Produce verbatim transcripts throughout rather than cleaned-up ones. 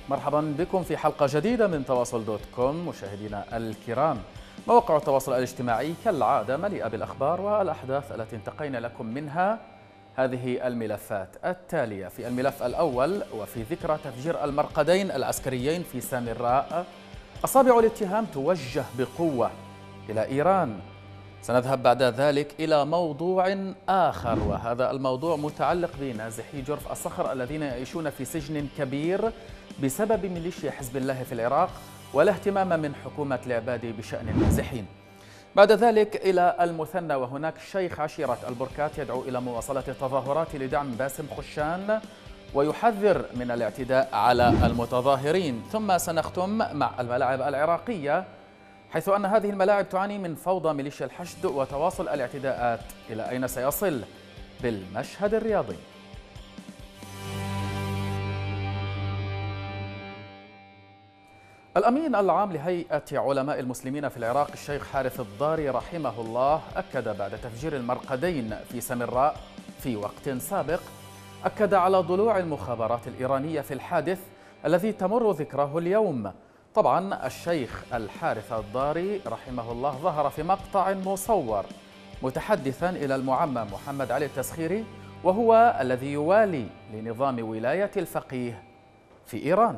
مرحبا بكم في حلقة جديدة من تواصل دوت كوم. مشاهدينا الكرام، مواقع التواصل الاجتماعي كالعادة مليئة بالأخبار والأحداث التي انتقينا لكم منها هذه الملفات التالية. في الملف الأول، وفي ذكرى تفجير المرقدين العسكريين في سامراء، أصابع الاتهام توجه بقوة إلى إيران. سنذهب بعد ذلك إلى موضوع آخر، وهذا الموضوع متعلق بنازحي جرف الصخر الذين يعيشون في سجن كبير بسبب ميليشيا حزب الله في العراق ولا اهتمام من حكومة العبادي بشأن النازحين. بعد ذلك إلى المثنى، وهناك شيخ عشيرة البركات يدعو إلى مواصلة التظاهرات لدعم باسم خشان ويحذر من الاعتداء على المتظاهرين. ثم سنختم مع الملاعب العراقية، حيث أن هذه الملاعب تعاني من فوضى ميليشيا الحشد وتواصل الاعتداءات. إلى أين سيصل بالمشهد الرياضي؟ الأمين العام لهيئة علماء المسلمين في العراق الشيخ حارث الضاري رحمه الله أكد بعد تفجير المرقدين في سامراء في وقت سابق، أكد على ضلوع المخابرات الإيرانية في الحادث الذي تمر ذكراه اليوم. طبعا الشيخ الحارث الضاري رحمه الله ظهر في مقطع مصور متحدثا إلى المعمم محمد علي التسخيري، وهو الذي يوالي لنظام ولاية الفقيه في إيران.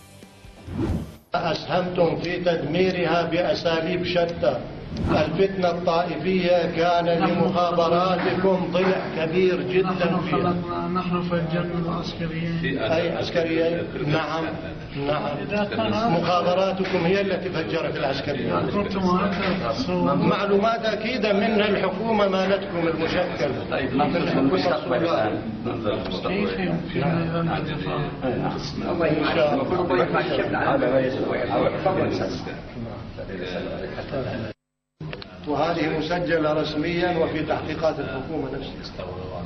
أسهمتم في تدميرها بأساليب شتى. الفتنة الطائفية كان لمخابراتكم ضلع كبير جدا فيها. نحن فجرنا العسكريين. أي عسكريين؟ نعم نعم. مخابراتكم هي التي فجرت العسكريين. معلومات أكيدة منها الحكومة مالتكم المشكلة. كيف يمكن أن وهذه مسجلة رسميا وفي تحقيقات الحكومة نفسها.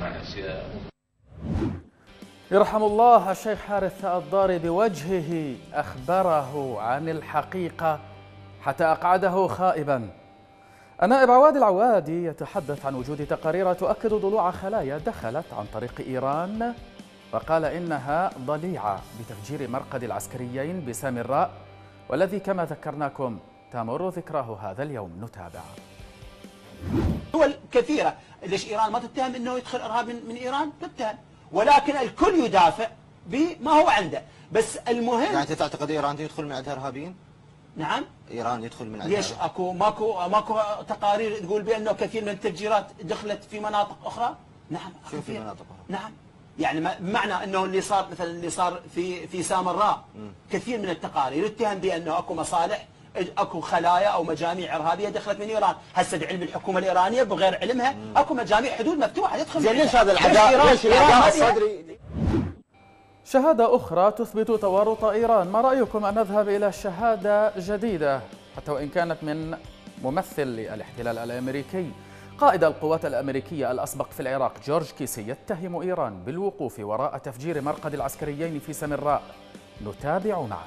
يرحم الله الشيخ حارث الضاري بوجهه أخبره عن الحقيقة حتى أقعده خائبا. النائب عواد العوادي يتحدث عن وجود تقارير تؤكد ضلوع خلايا دخلت عن طريق إيران، وقال إنها ضليعة بتفجير مرقد العسكريين بسامراء، والذي كما ذكرناكم تمر ذكراه هذا اليوم. نتابع. دول كثيرة، ليش إيران ما تتهم أنه يدخل إرهاب من إيران؟ تتهم، ولكن الكل يدافع بما هو عنده. بس المهم، يعني أنت تعتقد إيران يدخل من عندها إرهابيين؟ نعم. إيران يدخل من عندها. ليش اكو ماكو ماكو تقارير تقول بأنه كثير من التفجيرات دخلت في مناطق أخرى؟ نعم. شو في مناطق أخرى؟ نعم. يعني بمعنى أنه اللي صار مثلا اللي صار في في سامراء، كثير من التقارير اتهم بأنه اكو مصالح، اكو خلايا او مجاميع ارهابيه دخلت من ايران. هسه بعلم الحكومه الايرانيه بغير علمها اكو مجاميع حدود مفتوحه تدخل. زين ليش هذا العداء؟ ليش العداء الصدري؟ شهاده اخرى تثبت تورط ايران. ما رايكم ان نذهب الى شهاده جديده حتى وان كانت من ممثل للاحتلال الامريكي؟ قائد القوات الامريكيه الاسبق في العراق جورج كيسي يتهم ايران بالوقوف وراء تفجير مرقد العسكريين في سامراء. نتابع معا.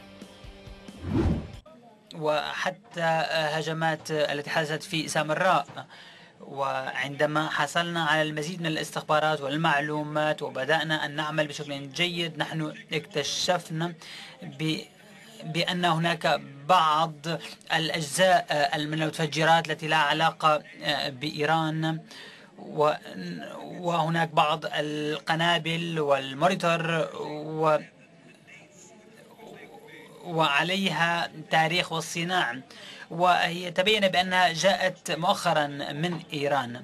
وحتى هجمات التي حدثت في سامراء، وعندما حصلنا على المزيد من الاستخبارات والمعلومات وبدأنا أن نعمل بشكل جيد، نحن اكتشفنا بأن هناك بعض الأجزاء من المتفجرات التي لا علاقة بإيران، وهناك بعض القنابل والمونيتور و وعليها تاريخ والصناعة، وهي تبين بأنها جاءت مؤخرا من إيران.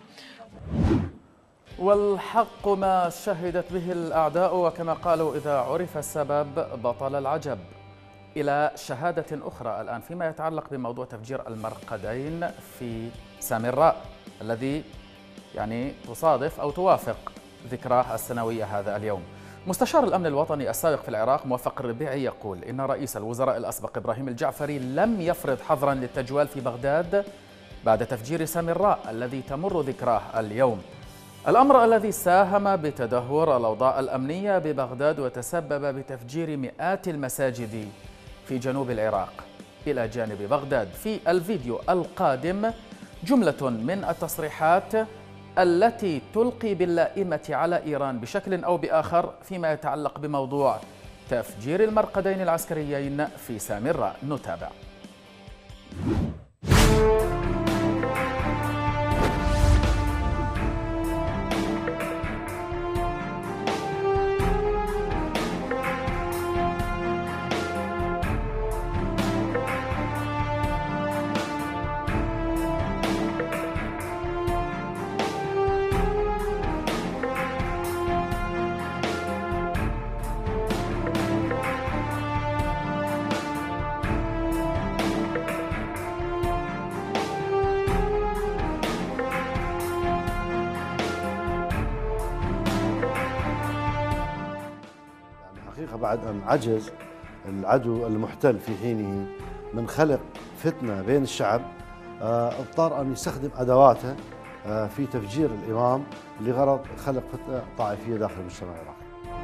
والحق ما شهدت به الأعداء، وكما قالوا إذا عرف السبب بطل العجب. إلى شهادة أخرى الآن فيما يتعلق بموضوع تفجير المرقدين في سامراء الذي يعني تصادف أو توافق ذكراه السنوية هذا اليوم. مستشار الأمن الوطني السابق في العراق موفق الربيعي يقول إن رئيس الوزراء الأسبق إبراهيم الجعفري لم يفرض حظرا للتجوال في بغداد بعد تفجير سامراء الذي تمر ذكراه اليوم، الأمر الذي ساهم بتدهور الأوضاع الأمنية ببغداد وتسبب بتفجير مئات المساجد في جنوب العراق. إلى جانب بغداد في الفيديو القادم جملة من التصريحات التي تلقي باللائمة على إيران بشكل أو بآخر فيما يتعلق بموضوع تفجير المرقدين العسكريين في سامراء. نتابع. بعد أن عجز العدو المحتل في حينه من خلق فتنة بين الشعب، اضطر أن يستخدم أدواته في تفجير الإمام لغرض خلق فتنة طائفية داخل المجتمع العراقي.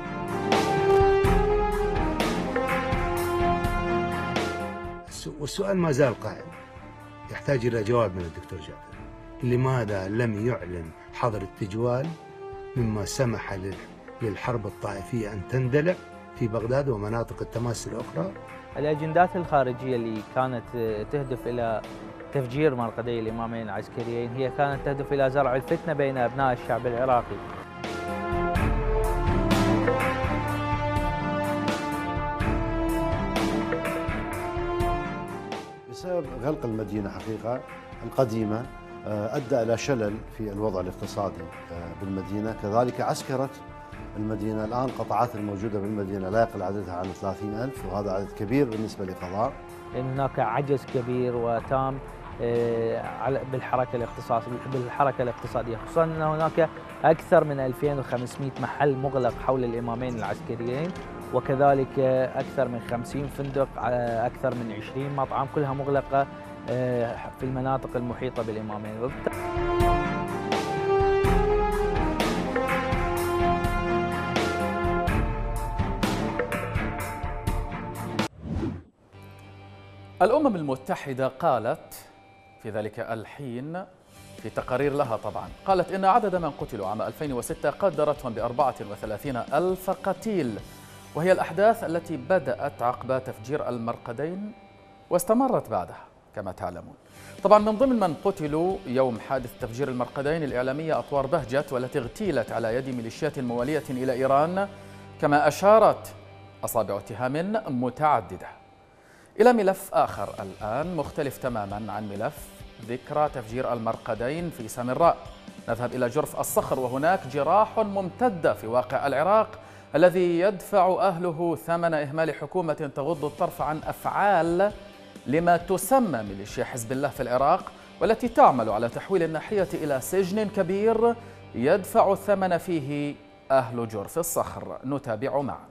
والسؤال ما زال قائم، يحتاج إلى جواب من الدكتور جابر. لماذا لم يعلن حظر التجوال مما سمح للحرب الطائفية أن تندلع في بغداد ومناطق التماس الأخرى؟ الأجندات الخارجية اللي كانت تهدف إلى تفجير مرقدي الإمامين العسكريين هي كانت تهدف إلى زرع الفتنة بين أبناء الشعب العراقي. بسبب غلق المدينة حقيقة القديمة أدى إلى شلل في الوضع الاقتصادي بالمدينة، كذلك عسكرة المدينة. الآن قطاعات الموجودة بالمدينة لا يقل عددها عن ثلاثين ألف، وهذا عدد كبير بالنسبة لقضاء. لأن هناك عجز كبير وتام بالحركة الاقتصادية بالحركة الاقتصادية، خصوصا أن هناك أكثر من ألفين وخمسمئة محل مغلق حول الإمامين العسكريين، وكذلك أكثر من خمسين فندق، أكثر من عشرين مطعم، كلها مغلقة في المناطق المحيطة بالإمامين. الأمم المتحدة قالت في ذلك الحين في تقارير لها طبعا، قالت إن عدد من قتلوا عام ألفين وستة قدرتهم بأربعة وثلاثين ألف قتيل، وهي الأحداث التي بدأت عقب تفجير المرقدين واستمرت بعدها كما تعلمون. طبعا من ضمن من قتلوا يوم حادث تفجير المرقدين الإعلامية أطوار بهجت، والتي اغتيلت على يد ميليشيات موالية إلى إيران، كما أشارت أصابع اتهام متعددة. إلى ملف آخر الآن مختلف تماما عن ملف ذكرى تفجير المرقدين في سامراء. نذهب إلى جرف الصخر، وهناك جراح ممتدة في واقع العراق الذي يدفع أهله ثمن إهمال حكومة تغض الطرف عن أفعال لما تسمى ميليشيا حزب الله في العراق، والتي تعمل على تحويل الناحية إلى سجن كبير يدفع الثمن فيه أهل جرف الصخر. نتابع معا.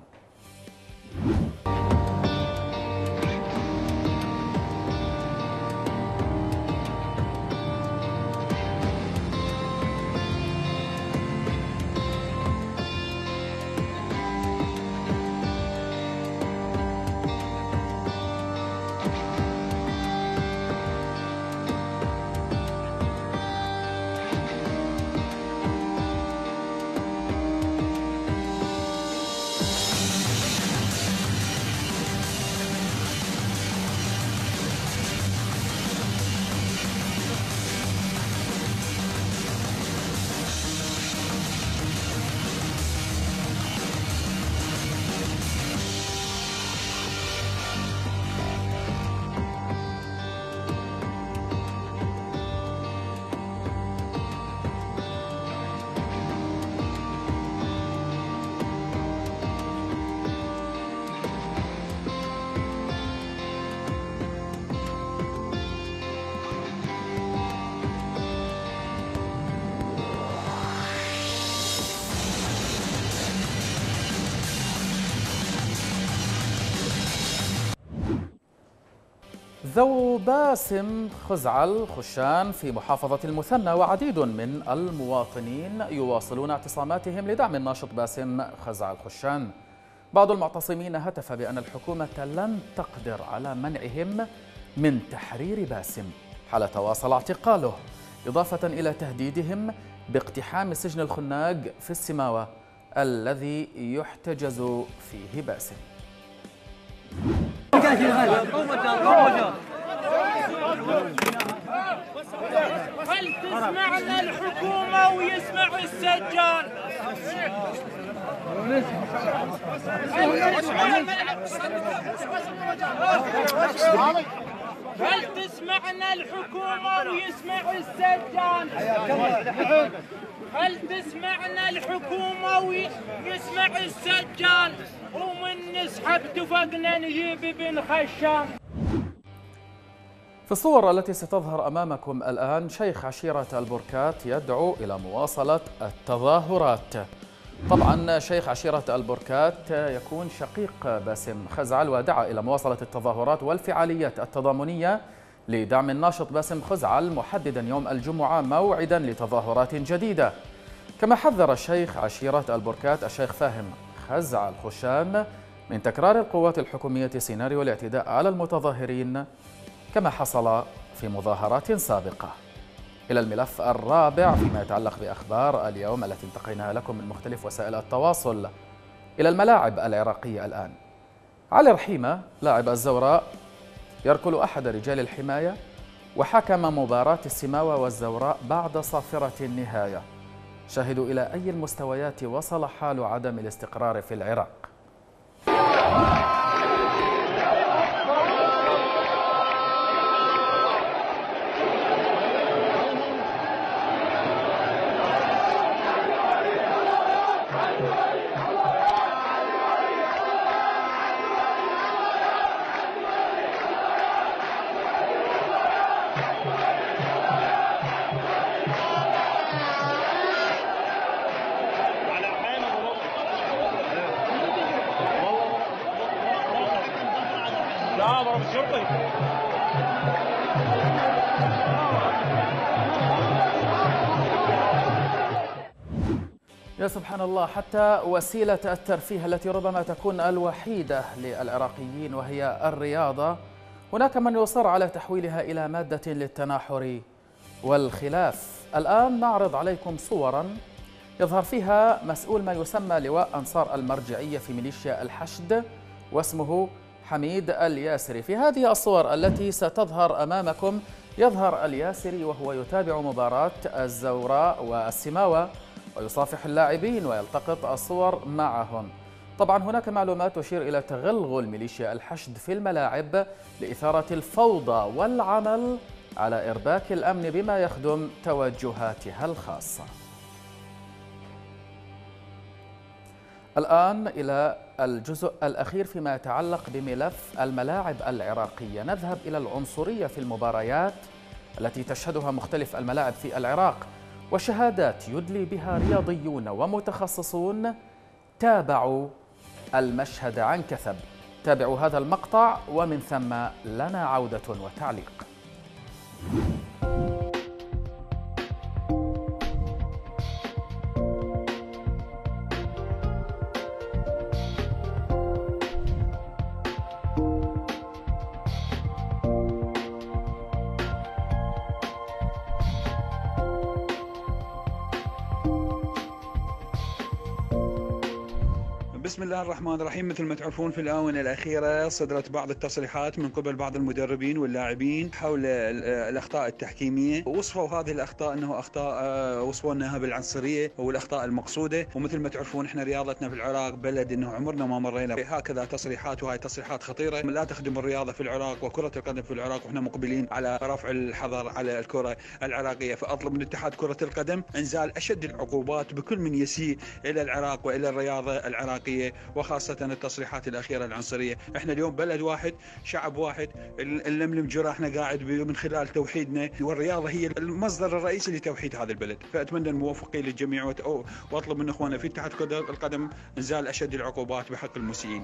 ذو باسم خزعل خشان في محافظة المثنى وعديد من المواطنين يواصلون اعتصاماتهم لدعم الناشط باسم خزعل خشان. بعض المعتصمين هتف بأن الحكومة لن تقدر على منعهم من تحرير باسم حال تواصل اعتقاله، إضافة إلى تهديدهم باقتحام سجن الخناق في السماوة الذي يحتجز فيه باسم. هل تسمعنا الحكومة ويسمع السجان؟ هل تسمعنا الحكومة ويسمع السجان؟ هل تسمعنا الحكومة ويسمع السجان؟ ومن نسحب تفقنا نجيب ابن خشام. في الصور التي ستظهر أمامكم الآن شيخ عشيرة البركات يدعو إلى مواصلة التظاهرات. طبعا شيخ عشيرة البركات يكون شقيق باسم خزعل، ودعا إلى مواصلة التظاهرات والفعاليات التضامنية لدعم الناشط باسم خزعل، محددا يوم الجمعة موعدا لتظاهرات جديدة. كما حذر الشيخ عشيرة البركات الشيخ فاهم خزعل خشام من تكرار القوات الحكومية سيناريو الاعتداء على المتظاهرين كما حصل في مظاهرات سابقة. إلى الملف الرابع فيما يتعلق بأخبار اليوم التي انتقيناها لكم من مختلف وسائل التواصل. إلى الملاعب العراقية الآن. علي رحيمة لاعب الزوراء يركل أحد رجال الحماية وحكم مباراة السماوة والزوراء بعد صافرة النهاية. شاهدوا إلى أي المستويات وصل حال عدم الاستقرار في العراق. يا سبحان الله، حتى وسيلة الترفيه التي ربما تكون الوحيدة للعراقيين وهي الرياضة، هناك من يصر على تحويلها إلى مادة للتناحر والخلاف. الآن نعرض عليكم صورا يظهر فيها مسؤول ما يسمى لواء أنصار المرجعية في ميليشيا الحشد واسمه حميد الياسري. في هذه الصور التي ستظهر أمامكم يظهر الياسري وهو يتابع مباراة الزوراء والسماوة ويصافح اللاعبين ويلتقط الصور معهم. طبعا هناك معلومات تشير إلى تغلغل ميليشيا الحشد في الملاعب لإثارة الفوضى والعمل على إرباك الأمن بما يخدم توجهاتها الخاصة. الآن إلى الجزء الأخير فيما يتعلق بملف الملاعب العراقية. نذهب إلى العنصرية في المباريات التي تشهدها مختلف الملاعب في العراق، وشهادات يدلي بها رياضيون ومتخصصون تابعوا المشهد عن كثب. تابعوا هذا المقطع ومن ثم لنا عودة وتعليق. بسم الله الرحمن الرحيم. مثل ما تعرفون في الآونة الأخيرة صدرت بعض التصريحات من قبل بعض المدربين واللاعبين حول الأخطاء التحكيمية، ووصفوا هذه الأخطاء أنه أخطاء وصفوا أنها بالعنصرية والأخطاء المقصودة. ومثل ما تعرفون إحنا رياضتنا في العراق بلد أنه عمرنا ما مرينا هكذا تصريحات، وهي تصريحات خطيرة لا تخدم الرياضة في العراق وكرة القدم في العراق، وإحنا مقبلين على رفع الحظر على الكرة العراقية. فأطلب من اتحاد كرة القدم إنزال أشد العقوبات بكل من يسيء إلى العراق وإلى الرياضة العراقية، وخاصة التصريحات الأخيرة العنصرية. احنا اليوم بلد واحد، شعب واحد، اللملم جراحنا قاعد من خلال توحيدنا، والرياضة هي المصدر الرئيسي لتوحيد هذا البلد. فأتمنى الموفقين للجميع، وأطلب من إخواننا في اتحاد كرة القدم إنزال أشد العقوبات بحق المسيئين.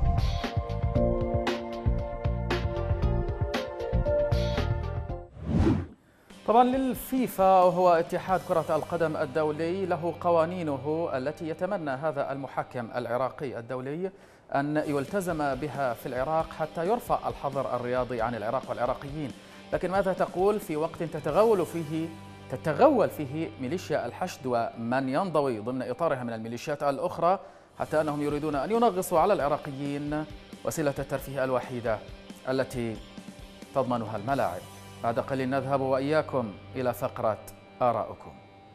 طبعا للفيفا وهو اتحاد كرة القدم الدولي له قوانينه التي يتمنى هذا المحكم العراقي الدولي أن يلتزم بها في العراق حتى يرفع الحظر الرياضي عن العراق والعراقيين. لكن ماذا تقول في وقت تتغول فيه تتغول فيه ميليشيا الحشد ومن ينضوي ضمن إطارها من الميليشيات الأخرى، حتى أنهم يريدون أن ينغصوا على العراقيين وسيلة الترفيه الوحيدة التي تضمنها الملاعب. بعد قليل نذهب وإياكم إلى فقرة آراؤكم.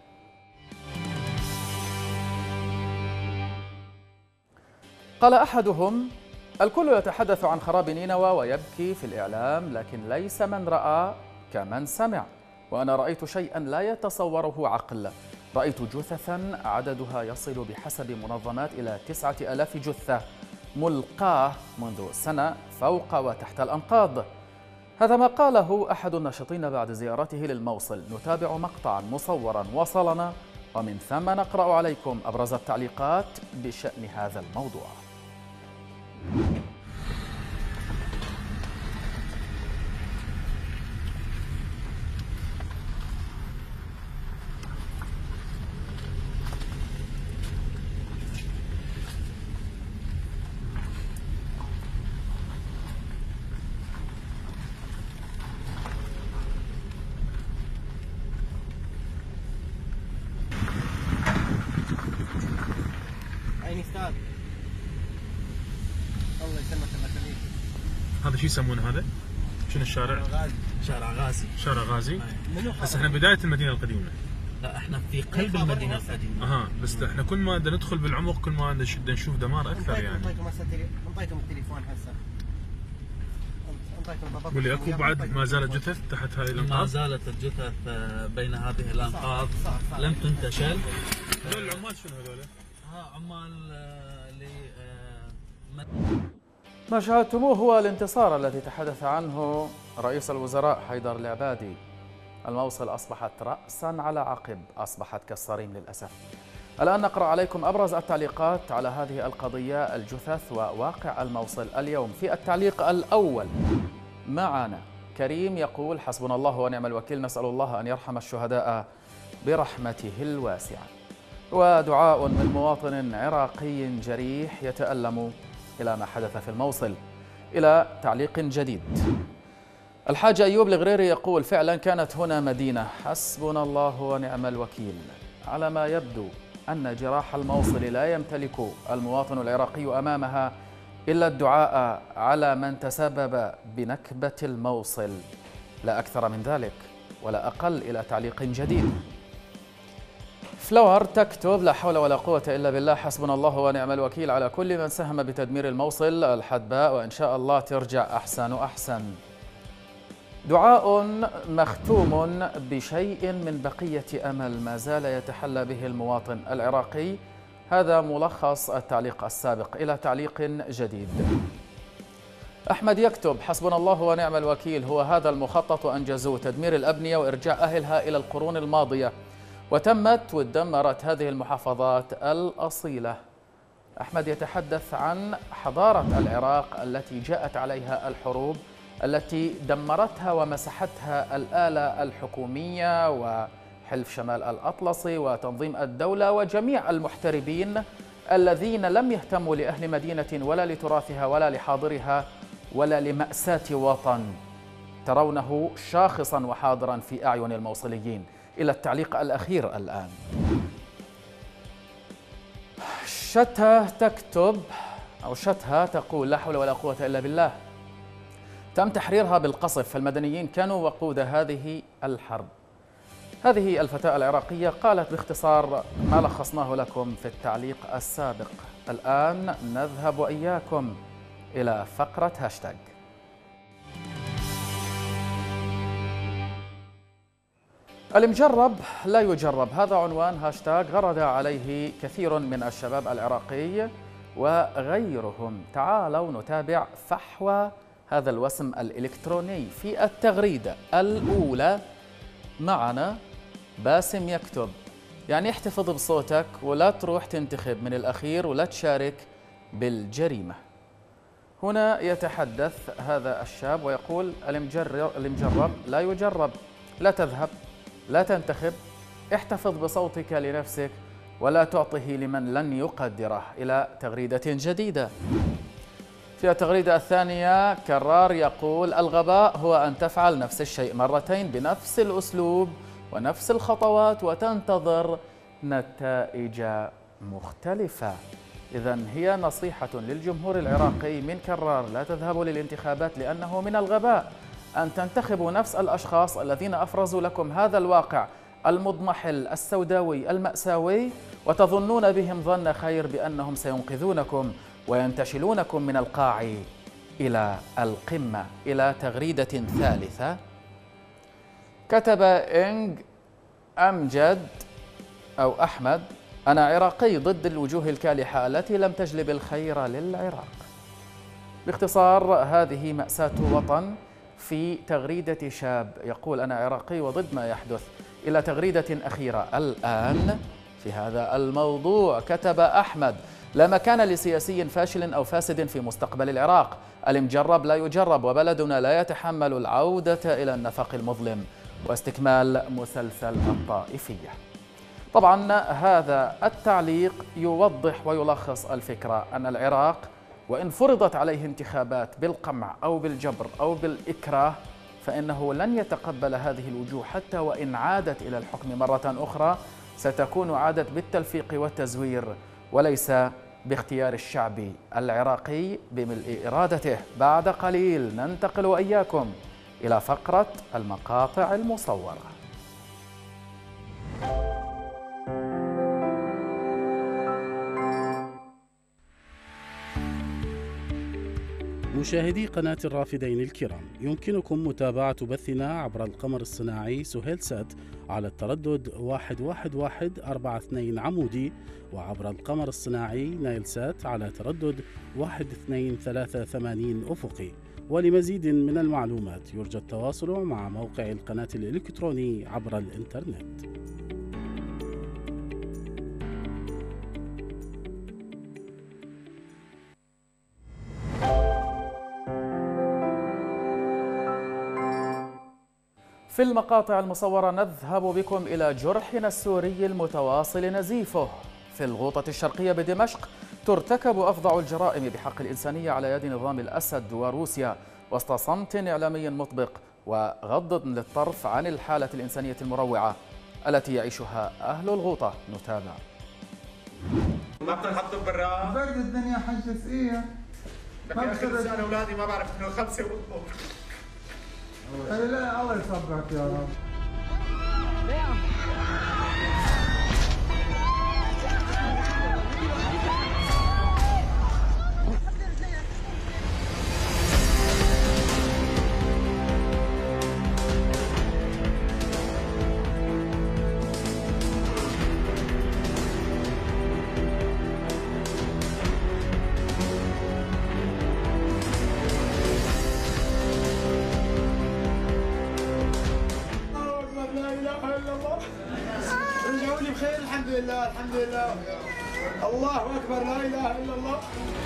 قال أحدهم: الكل يتحدث عن خراب نينوى ويبكي في الإعلام، لكن ليس من رأى كمن سمع. وأنا رأيت شيئا لا يتصوره عقل، رأيت جثثا عددها يصل بحسب منظمات إلى تسعة آلاف جثة ملقاة منذ سنة فوق وتحت الأنقاض. هذا ما قاله أحد الناشطين بعد زيارته للموصل. نتابع مقطعا مصورا وصلنا ومن ثم نقرأ عليكم أبرز التعليقات بشأن هذا الموضوع. الله يسلمك الله يخليك. هذا شو يسمونه هذا؟ شنو الشارع؟ غازي. شارع غازي. شارع غازي؟ بس احنا بداية المدينة القديمة. لا احنا في قلب المدينة القديمة. اها بس احنا كل ما بدنا ندخل بالعمق كل ما بدنا نشوف دمار اكثر يعني. انطيكم التليفون هسه. قول لي اكو بعد ما زالت جثث تحت هاي الانقاض؟ ما زالت الجثث بين هذه الانقاض لم تنتشل. هذول العمال شنو هذول؟ ها عمال ل ما شاهدتموه هو الانتصار الذي تحدث عنه رئيس الوزراء حيدر العبادي. الموصل أصبحت رأسا على عقب، أصبحت كالصريم للأسف. الآن نقرأ عليكم أبرز التعليقات على هذه القضية، الجثث وواقع الموصل اليوم. في التعليق الأول معنا كريم يقول: حسبنا الله ونعم الوكيل، نسأل الله أن يرحم الشهداء برحمته الواسعة. ودعاء من مواطن عراقي جريح يتألم إلى ما حدث في الموصل. إلى تعليق جديد، الحاج أيوب الغريري يقول: فعلا كانت هنا مدينة، حسبنا الله ونعم الوكيل. على ما يبدو أن جراح الموصل لا يمتلك المواطن العراقي أمامها إلا الدعاء على من تسبب بنكبة الموصل، لا أكثر من ذلك ولا أقل. إلى تعليق جديد، فلور تكتب: لا حول ولا قوة إلا بالله، حسبنا الله ونعم الوكيل على كل من ساهم بتدمير الموصل الحدباء، وإن شاء الله ترجع أحسن وأحسن. دعاء مختوم بشيء من بقية أمل ما زال يتحلى به المواطن العراقي. هذا ملخص التعليق السابق. إلى تعليق جديد، أحمد يكتب: حسبنا الله ونعم الوكيل، هو هذا المخطط أنجزوه، تدمير الأبنية وإرجاع أهلها إلى القرون الماضية، وتمت وتدمرت هذه المحافظات الأصيلة. أحمد يتحدث عن حضارة العراق التي جاءت عليها الحروب، التي دمرتها ومسحتها الآلة الحكومية وحلف شمال الأطلسي وتنظيم الدولة وجميع المحتربين الذين لم يهتموا لأهل مدينة ولا لتراثها ولا لحاضرها ولا لمأساة وطن ترونه شاخصا وحاضرا في أعين الموصليين. إلى التعليق الأخير الآن، شتى تكتب أو شتها تقول: لا حول ولا قوة إلا بالله، تم تحريرها بالقصف، فالمدنيين كانوا وقود هذه الحرب. هذه الفتاة العراقية قالت باختصار ما لخصناه لكم في التعليق السابق. الآن نذهب وإياكم إلى فقرة هاشتاج. المجرب لا يجرب، هذا عنوان هاشتاج غرد عليه كثير من الشباب العراقي وغيرهم. تعالوا نتابع فحوى هذا الوسم الإلكتروني. في التغريدة الأولى معنا باسم يكتب: يعني احتفظ بصوتك ولا تروح تنتخب من الأخير ولا تشارك بالجريمة. هنا يتحدث هذا الشاب ويقول: المجرب, المجرب لا يجرب، لا تذهب، لا تنتخب، احتفظ بصوتك لنفسك ولا تعطه لمن لن يقدره. إلى تغريدة جديدة. في التغريدة الثانية كرار يقول: الغباء هو أن تفعل نفس الشيء مرتين بنفس الأسلوب ونفس الخطوات وتنتظر نتائج مختلفة. إذن هي نصيحة للجمهور العراقي من كرار: لا تذهبوا للانتخابات، لأنه من الغباء أن تنتخبوا نفس الأشخاص الذين أفرزوا لكم هذا الواقع المضمحل السوداوي المأساوي، وتظنون بهم ظن خير بأنهم سينقذونكم وينتشلونكم من القاع إلى القمة. إلى تغريدة ثالثة كتب إنج أمجد أو أحمد: أنا عراقي ضد الوجوه الكالحة التي لم تجلب الخير للعراق. باختصار هذه مأساة وطن في تغريدة شاب يقول: أنا عراقي وضد ما يحدث. إلى تغريدة أخيرة الآن في هذا الموضوع كتب أحمد: لا مكان لسياسي فاشل أو فاسد في مستقبل العراق، المجرب لا يجرب، وبلدنا لا يتحمل العودة إلى النفق المظلم واستكمال مسلسل الطائفية. طبعا هذا التعليق يوضح ويلخص الفكرة أن العراق وإن فرضت عليه انتخابات بالقمع أو بالجبر أو بالإكراه فإنه لن يتقبل هذه الوجوه، حتى وإن عادت إلى الحكم مرة أخرى ستكون عادت بالتلفيق والتزوير وليس باختيار الشعب العراقي بملء إرادته. بعد قليل ننتقل وإياكم إلى فقرة المقاطع المصورة. مشاهدي قناة الرافدين الكرام، يمكنكم متابعة بثنا عبر القمر الصناعي سهيل سات على التردد واحد واحد واحد أربعة اثنين عمودي، وعبر القمر الصناعي نايل سات على تردد واحد اثنين ثلاثة ثمانين أفقي. ولمزيد من المعلومات يرجى التواصل مع موقع القناة الإلكتروني عبر الإنترنت. في المقاطع المصورة نذهب بكم إلى جرحنا السوري المتواصل نزيفه. في الغوطة الشرقية بدمشق ترتكب أفظع الجرائم بحق الإنسانية على يد نظام الأسد وروسيا وسط صمت إعلامي مطبق وغض للطرف عن الحالة الإنسانية المروعة التي يعيشها أهل الغوطة. نتابع. ما بتنحطوا برا؟ برد الدنيا حجة ثقيلة. ما بخلص أنا أولادي ما بعرف إنه خمسة وأطبخ. لا الله يصبرك يا رب. الحمد لله الله أكبر لا إله إلا الله.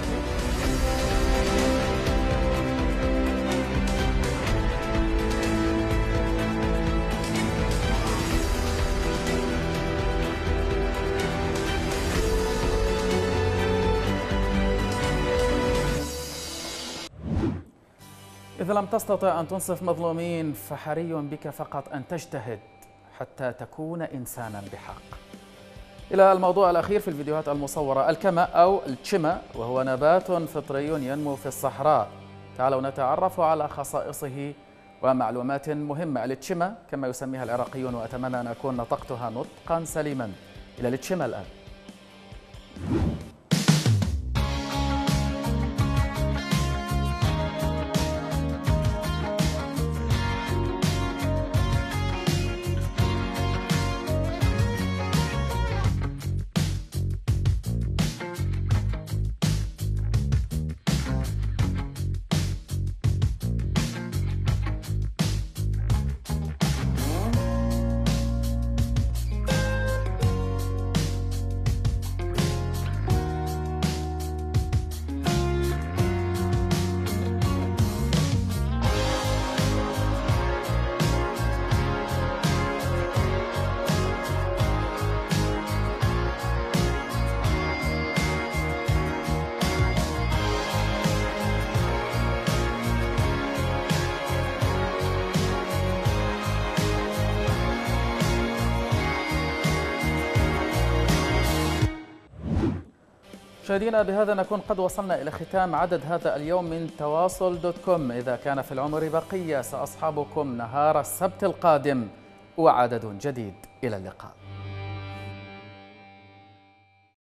إذا لم تستطع أن تنصف مظلومين فحري بك فقط أن تجتهد حتى تكون إنسانا بحق. إلى الموضوع الأخير في الفيديوهات المصورة، الكما أو التشما، وهو نبات فطري ينمو في الصحراء. تعالوا نتعرف على خصائصه ومعلومات مهمة. التشما كما يسميها العراقيون، وأتمنى أن أكون نطقتها نطقا سليما. إلى التشما الآن. مشاهدينا بهذا نكون قد وصلنا إلى ختام عدد هذا اليوم من تواصل دوت كوم. إذا كان في العمر بقية سأصحبكم نهار السبت القادم وعدد جديد. إلى اللقاء.